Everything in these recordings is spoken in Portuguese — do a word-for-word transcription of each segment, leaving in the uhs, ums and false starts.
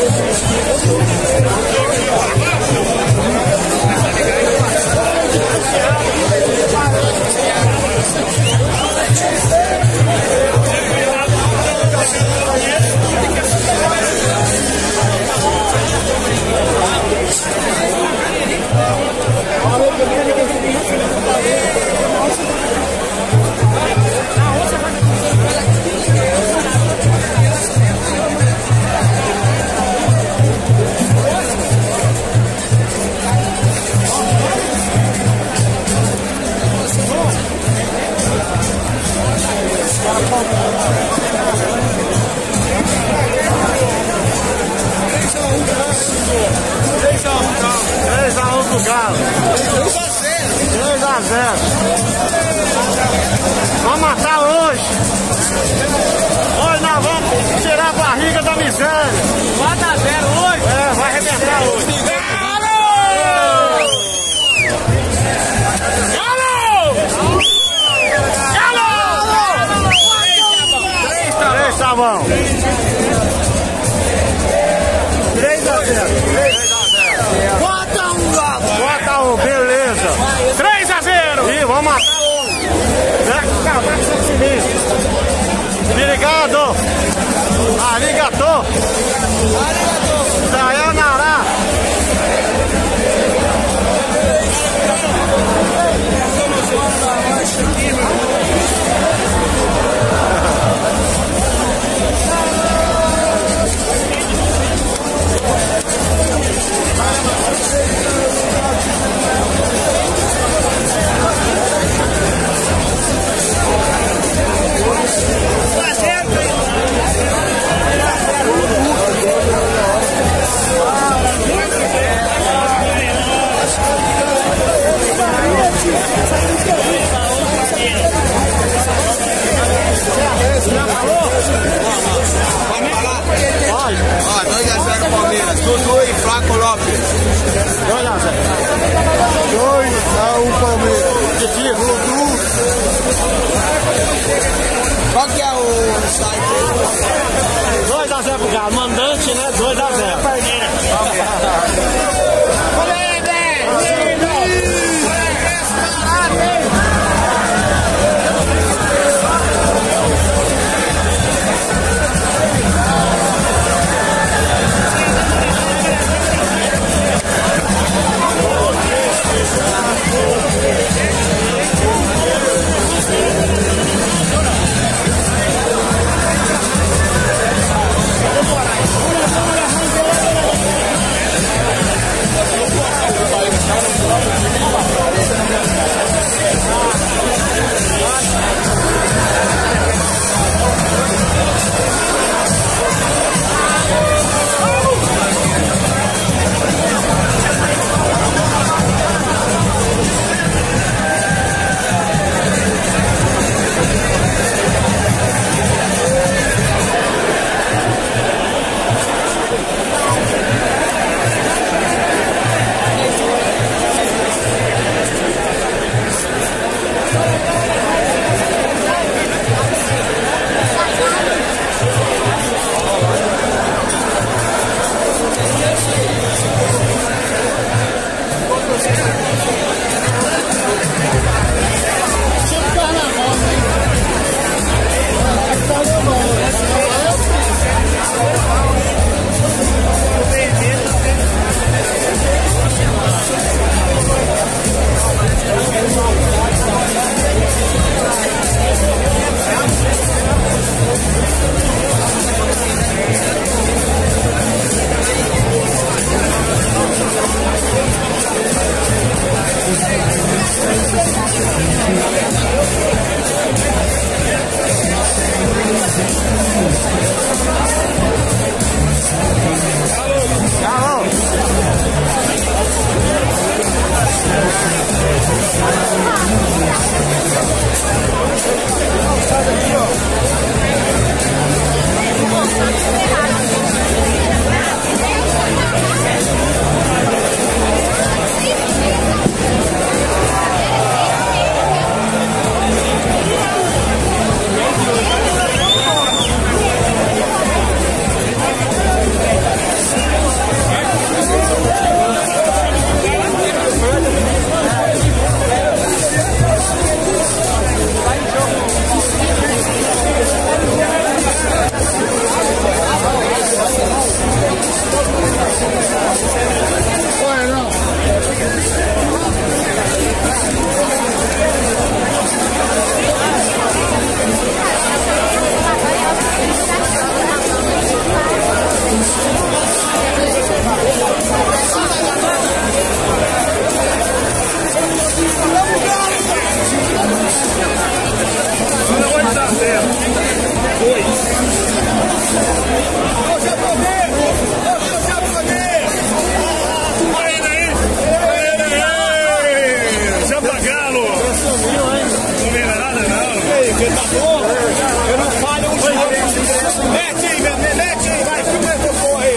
três a um pro Galo. três a zero. Vamos matar hoje. Hoje nós vamos tirar a barriga da miséria. quatro a zero hoje? É, vai arrebentar hoje. três tá bom. três a zero. quatro a um, Galo. quatro a um, beleza. três a zero. Ih, vamos matar um. Acabar com esse sinistro. Obrigado. Arigato. Sayonara. Dudu e Flaco Lopes. dois a zero. dois a um Palmeiras. Titi, Dudu. Qual que é o site? dois a zero pro Galo. Mandante, né? dois a zero.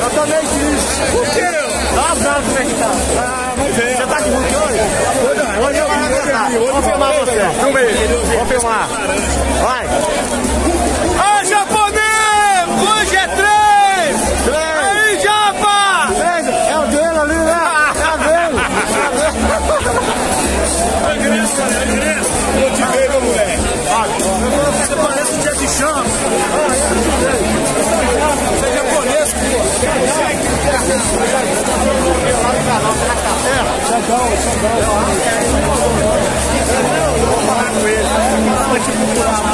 Eu tô meio triste. Por quê? Dá um abraço como é que tá. Ah, mas é. Você tá de Hulk hoje? Hoje eu vou arrebentar. Vamos filmar você. Filmei. Vamos filmar. Vai. Ô, japonês! Hoje é três! Três. Aí, japa! Três. É o dele ali, né? É dele. É ingresso, cara. É ingresso. Eu te vejo, moleque. Você parece um Jack Chan. Você é japonês, pô. Vou falar com ele. Vou te procurar.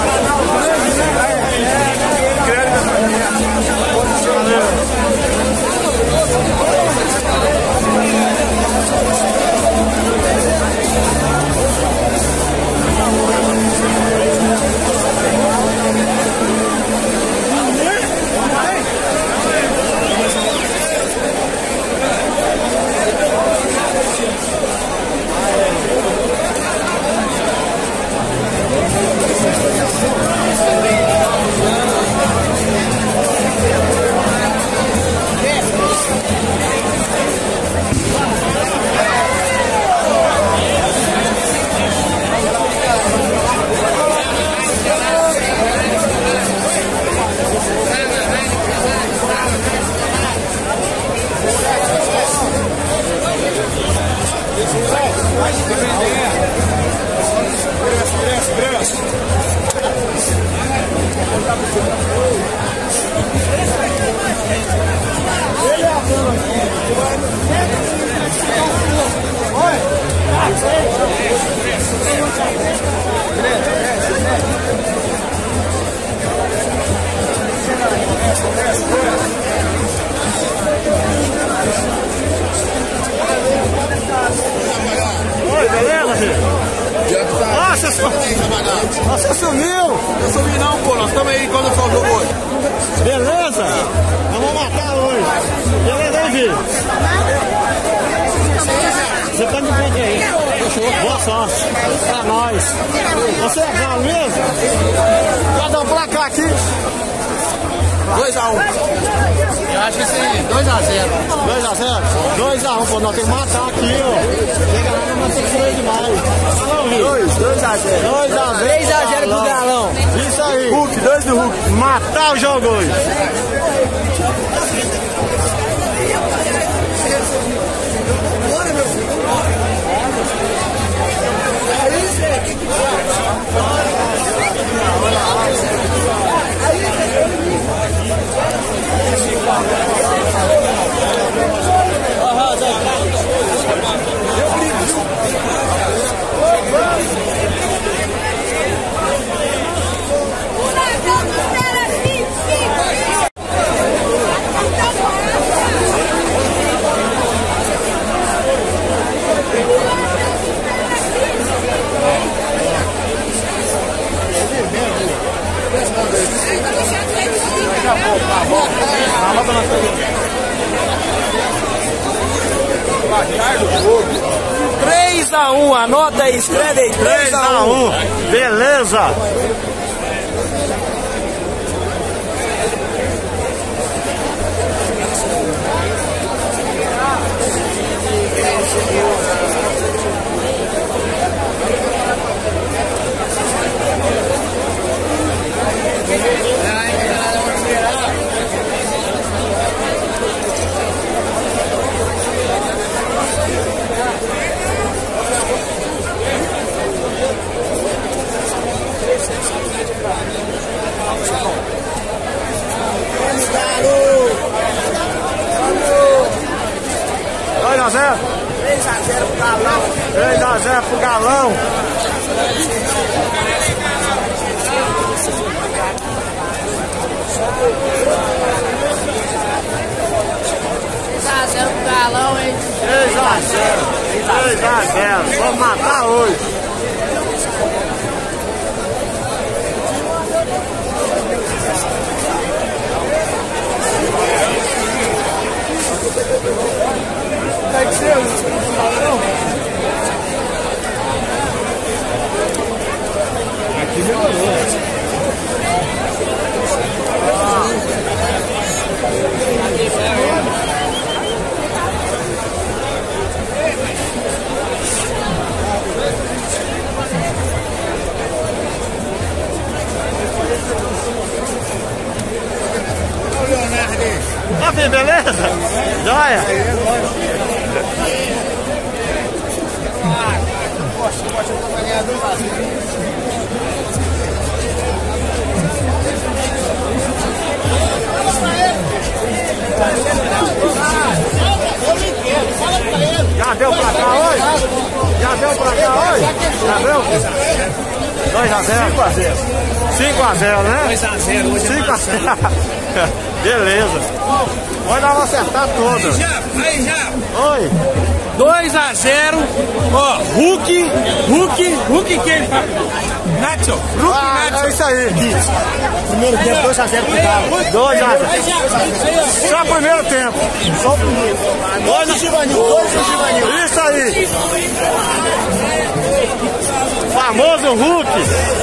Oi, beleza, filho? Nossa, você sumiu! Eu sumi não, pô. Nós estamos aí quando eu falo jogo hoje. Beleza? Nós vamos matar hoje. Beleza, hein, filho? Você tá me vendo aí? Boa sorte. Pra nós. Você é galo mesmo? Quer dar um placar aqui? dois a um. Eu acho que sim. dois a zero. dois a zero? dois a um, pô. Nós temos que matar aqui, ó. Chega lá, nós temos que demais. dois a zero. dois a zero. três a zero pro Galão. Isso aí. Hulk, dois do Hulk. Matar o jogo hoje. três a um, anota aí, escreve aí. três a um. Beleza. dois a zero. três a zero pro Galão. três a zero pro Galão. três a zero pro Galão, hein? três a zero. três a zero. Vamos matar hoje. Tem que ser um padrão. Aqui melhorou. Aqui, Ó, filho, beleza? Joia? Já deu pra cá hoje? Já deu pra cá hoje? Já deu? dois a zero. cinco a zero. cinco a zero, né? dois a zero, hoje é cinco a zero. Beleza. Hoje nós vamos acertar todas. Aí já, aí já. Oi. dois a zero. Ó, Hulk, Hulk, Hulk quem? Nacho, Hulk Ah, Nacho. é isso aí. Primeiro tempo, dois a zero pro Galo. dois a zero. Só primeiro tempo. Só o primeiro. Dois do Givanil, dois do Givanil. Isso aí. Famoso Hulk.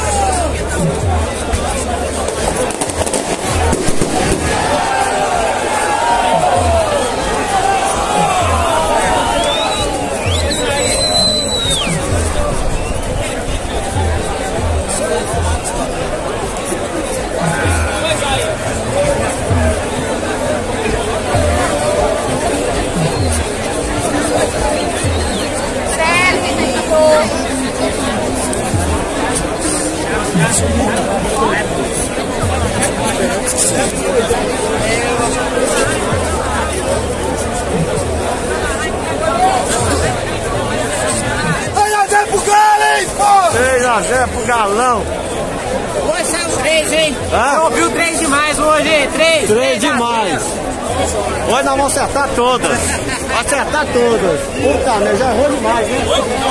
três a zero pro Galão. Hoje saiu três, hein? Hã? Eu ouvi o três demais hoje, hein? três. três demais. Hoje nós vamos acertar todas. Acertar todas. Puta merda, já errou demais, né?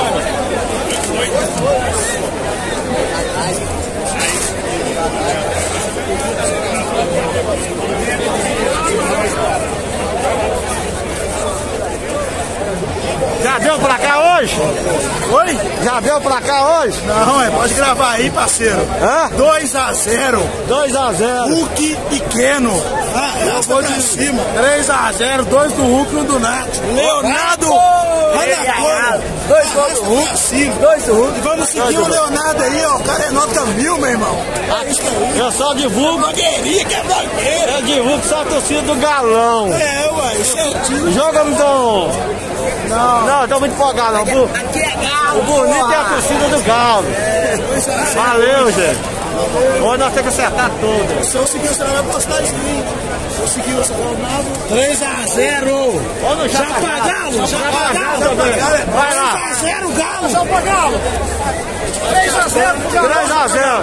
Já deu pra cá hoje? Oi? Já deu pra cá hoje? Não, é, pode gravar aí, parceiro. Hã? dois a zero. dois a zero. Hulk pequeno. Ah, eu vou de cima. três a zero, dois do Hulk e um do Nacho. Leonardo! Dois gols do Hulk, sim. Dois do Hulk. Vamos seguir o Leonardo aí, ó. O cara é nota mil, meu irmão. Eu só divulgo. Blogueirinha que é blogueira. Eu divulgo só a torcida do Galão. É, ué, isso é o time. Joga no tom. Não. Não, tô muito empolgado, não. Bu- Aqui é Galo. O bonito é a torcida do Galo. Valeu, gente. Hoje nós temos que acertar todas. Se eu seguir, você não vai postar isso aí. Se eu seguir, você vai Ronaldo. três a zero. Ou no Já pra Galo, já pra Galo. Vai lá. três a zero, Galo. Já pra Galo. três a zero pro Galo. três a zero.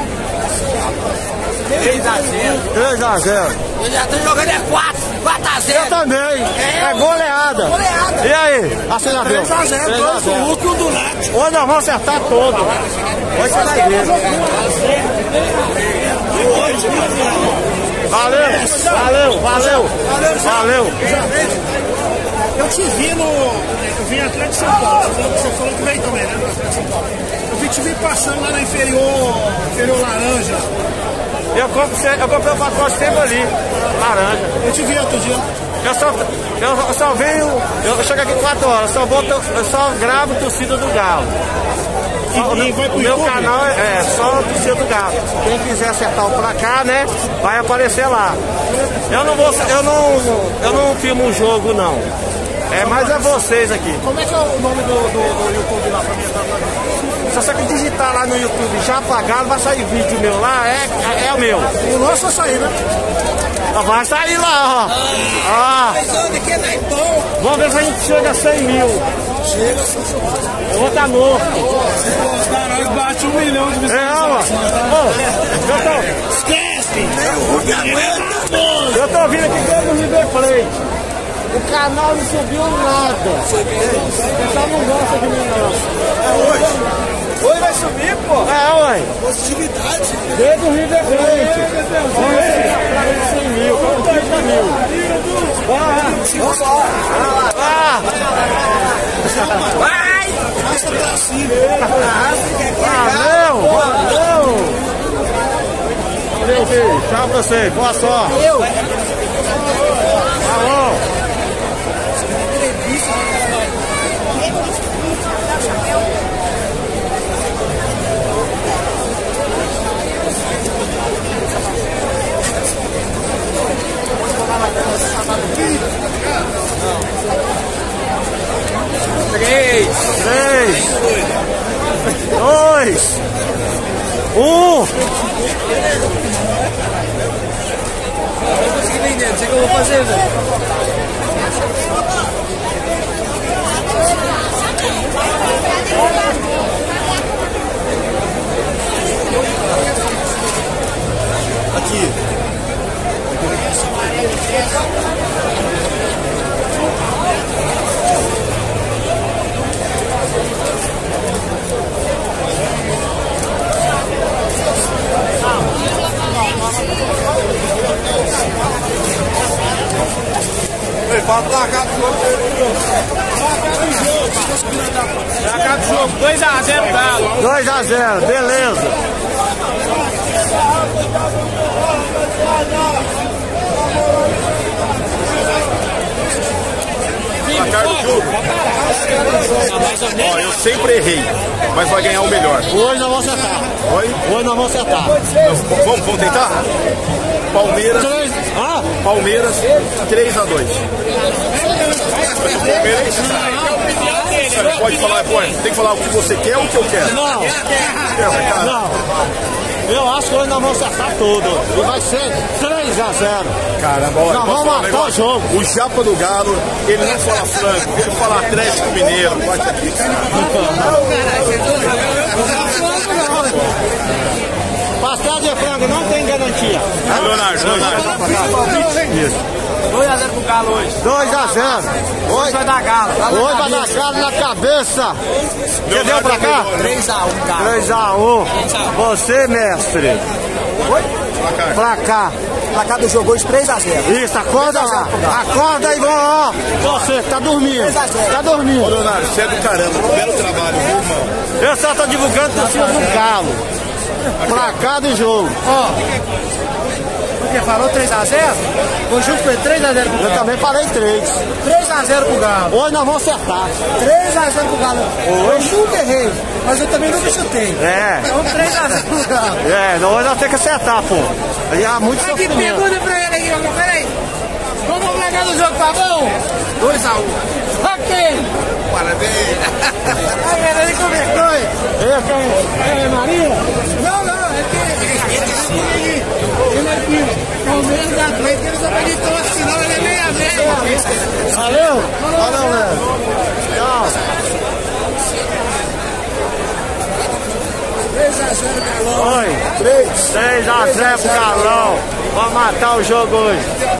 três a zero. três a zero. Eu já tô jogando é quatro. quatro a Eu zero. também. É goleada. Goleada. E aí? Assim já deu. três a zero, dois do Hulk e um do Nacho. Hoje nós vamos acertar todas. Hoje você vai ver. Valeu, valeu, valeu. Valeu. Eu te vi no... Eu vim atrás de São Paulo. Você falou, você falou que veio também, né? Atrás de São Paulo. Eu vi te vi passando lá na inferior, inferior laranja. Eu comprei, eu comprei o pacote sempre ali, laranja. Eu te vi outro dia. Eu só, eu, eu só venho, eu chego aqui quatro horas, só vou, eu só gravo torcida do Galo. Só, E- e vai o pro meu YouTube? canal é, é só torcida do Galo. Quem quiser acertar o placar, né, vai aparecer lá. Eu não vou, eu não, eu não filmo o jogo não. É, mas é vocês aqui. Como é que é o nome do, do, do YouTube lá pra mim? Se você digitar lá no YouTube já pagado, vai sair vídeo meu lá, é, é, é o meu. O nosso vai sair, né? Vai sair lá, ó. Ah, Mas onde que é bom? vamos ver se a gente chega a cem mil. Chega, Eu vou estar morto. caralho, bate um milhão de É, ó. Ô, eu tô, Esquece! O Hulk aguenta! eu tô vindo aqui dentro do River Plate. O canal não subiu nada. O pessoal não gosta de mim, não. É hoje. Hoje vai subir, pô. É, ué. Positividade. Desde o River Plate. Vamos ver se dá pra ver cem mil. trinta mil. Ah, Vai! Passa pra cima. valeu, valeu. Valeu, filho. Tchau pra você. Boa sorte. Eu. Falou. três. três. dois. um. Eu não consegui vender, não sei o que eu vou fazer, velho. Aqui. Ei, para placar do jogo. Placar do jogo, dois a zero, Galo. dois a zero, beleza. Placar do jogo. Ó, eu sempre errei, mas vai ganhar o melhor. Hoje nós vamos acertar. Oi? Hoje nós vamos acertar. Então, vamos, vamos tentar? Palmeiras. três. Ah? Palmeiras três a dois. Palmeiras. Você pode falar, pode, tem que falar o que você quer ou o que eu quero. Não. Quer, Não. Eu acho que hoje nós vamos acertar tudo. E vai ser três a zero. Caramba, olha, Nós posso vamos falar um matar o negócio? jogo. O Japa do Galo, ele não fala franco, ele fala Atlético Mineiro. Bate aqui, Pastel de frango não tem garantia. Leonardo, Leonardo. dois a zero pro Galo hoje. dois a zero. Hoje vai dar Galo. Hoje vai dar Galo na cabeça. Você deu pra cá? três a um, Galo. três a um. Você, mestre. Pra cá. Placar do jogo hoje três a zero. Isso, acorda lá. Acorda aí, ó. Você tá dormindo. Tá Ô, dormindo. Leonardo, você é do caramba, belo trabalho, viu, irmão? Eu só tô divulgando por cima do Galo. Pra cá do jogo. Ó. Porque falou três a zero? O jogo foi três a zero pro Eu Galo. também falei três. três a zero pro Galo. Hoje nós vamos acertar. três a zero pro Galo. Eu nunca errei, mas eu também nunca chutei. É. Então três a zero pro Galo. É, hoje nós temos que acertar, pô. Aí há muito Aqui, sofrimento. pergunta pra ele aqui, ó. Peraí. Qual é o placar do jogo, tá bom? dois a um. Ok. Parabéns. Ai, velho, ele com vergonha. É, quem? É Maria? Não, não, é que... Ele aqui, Palmeiras da Atlético, ele só pode torcer, senão ele é meia meia. Valeu? Valeu, velho. Tchau. três a zero, Galo. Oi. três a zero pro Galão. Vamos matar o jogo hoje.